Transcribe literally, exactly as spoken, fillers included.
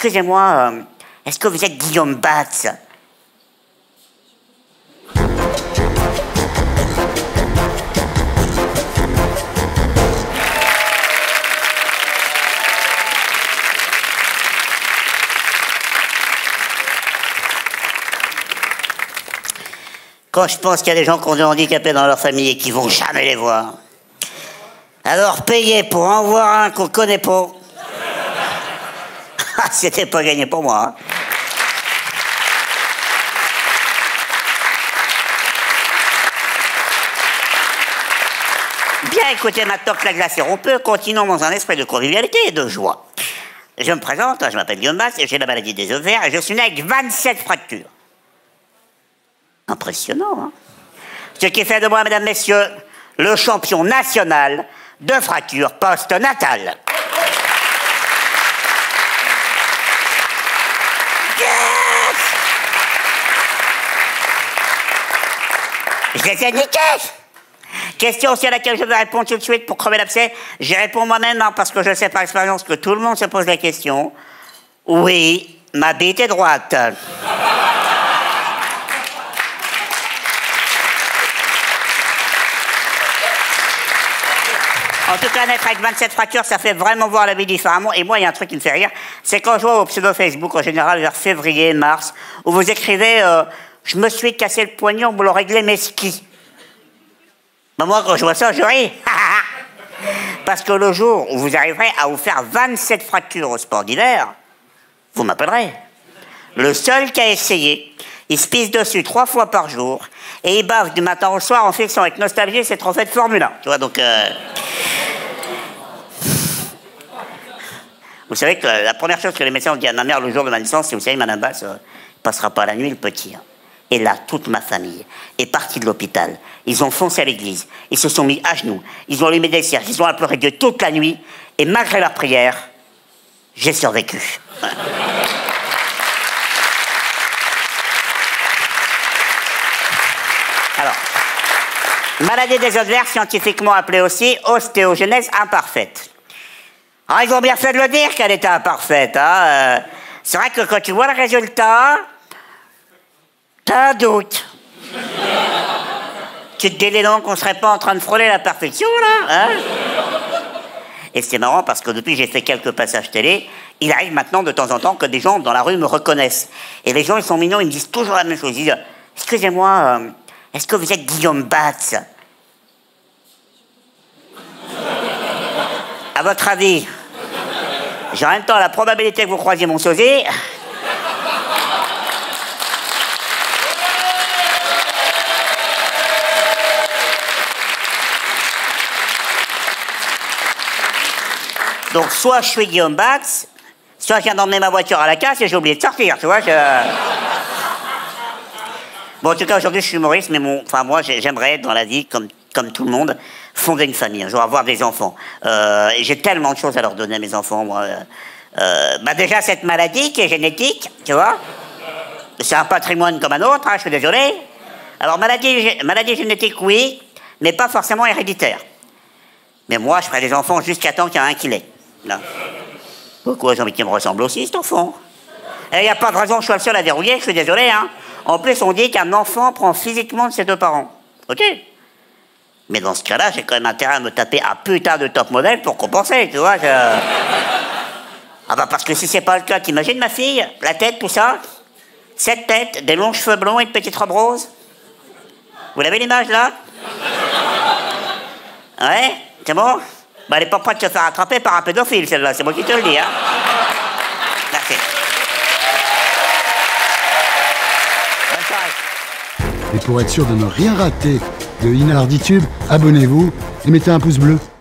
Excusez-moi, euh, est-ce que vous êtes Guillaume Batz? Quand je pense qu'il y a des gens qui ont des handicapés dans leur famille et qui vont jamais les voir. Alors payer pour en voir un qu'on connaît pas. C'était pas gagné pour moi. Hein. Bien, écoutez, maintenant que la glace est rompue, continuons dans un esprit de convivialité et de joie. Je me présente, je m'appelle Guillaume Batz, j'ai la maladie des ovaires et je suis né avec vingt-sept fractures. Impressionnant, hein? Ce qui fait de moi, mesdames, messieurs, le champion national de fractures post-natales. Yes! Je les ai niqués! Question aussi à laquelle je vais répondre tout de suite pour crever l'abcès. J'y réponds moi-même hein, parce que je sais par expérience que tout le monde se pose la question. Oui, ma bite est droite. En tout cas, naître avec vingt-sept fractures, ça fait vraiment voir la vie différemment. Et moi, il y a un truc qui me fait rire, c'est quand je vois au pseudo Facebook, en général, vers février, mars, où vous écrivez euh, « Je me suis cassé le poignet, on me l'a réglé mes skis ». Ben moi, quand je vois ça, je ris. Parce que le jour où vous arriverez à vous faire vingt-sept fractures au sport d'hiver, vous m'appellerez. Le seul qui a essayé, il se pisse dessus trois fois par jour, et il bave du matin au soir en fixant avec nostalgie ses trophées de Formule un. Tu vois, donc... Euh... Vous savez que la première chose que les médecins ont dit à ma mère le jour de ma naissance, c'est, vous savez, madame Basse, euh, il passera pas la nuit, le petit. Hein. Et là, toute ma famille est partie de l'hôpital. Ils ont foncé à l'église. Ils se sont mis à genoux. Ils ont allumé des cierges. Ils ont imploré Dieu toute la nuit. Et malgré leurs prières, j'ai survécu. Voilà. Alors, maladie des ovaires, scientifiquement appelée aussi ostéogenèse imparfaite. Alors, ils ont bien fait de le dire qu'elle était imparfaite. Hein. Euh, c'est vrai que quand tu vois le résultat, t'as un doute. Tu te dis donc qu'on serait pas en train de frôler la perfection, là hein. Et c'est marrant parce que depuis j'ai fait quelques passages télé, il arrive maintenant de temps en temps que des gens dans la rue me reconnaissent. Et les gens, ils sont mignons, ils me disent toujours la même chose. Ils disent « Excusez-moi, euh, est-ce que vous êtes Guillaume Batz ?» À votre avis, j'ai en même temps la probabilité que vous croisiez mon sosie. Donc, soit je suis Guillaume Batz, soit je viens d'emmener ma voiture à la casse et j'ai oublié de sortir, tu vois. Je... Bon, en tout cas, aujourd'hui, je suis humoriste, mais mon... enfin, moi, j'aimerais être dans la vie, comme, comme tout le monde, fonder une famille, un jour avoir des enfants. Euh, et j'ai tellement de choses à leur donner à mes enfants, moi. Euh, bah déjà, cette maladie qui est génétique, tu vois, c'est un patrimoine comme un autre, hein, je suis désolé. Alors, maladie, maladie génétique, oui, mais pas forcément héréditaire. Mais moi, je ferai des enfants jusqu'à temps qu'il y en a un qui l'ait. Là. Pourquoi j'ai envie qu'il me ressemble aussi, cet enfant? Et il n'y a pas de raison que je sois le seul à verrouiller, je suis désolé, hein. En plus, on dit qu'un enfant prend physiquement de ses deux parents. Ok? Mais dans ce cas-là, j'ai quand même intérêt à me taper un putain de top modèle pour compenser, tu vois. Je... Ah bah parce que si c'est pas le cas, t'imagines ma fille, la tête, tout ça, cette tête, des longs cheveux blonds et une petite robe rose. Vous l'avez l'image là? Ouais, c'est bon? Bah elle est pas prête de se faire attraper par un pédophile celle-là, c'est moi qui te le dis, hein. Merci. Bonne soirée. Et pour être sûr de ne rien rater de Inarditube, abonnez-vous et mettez un pouce bleu.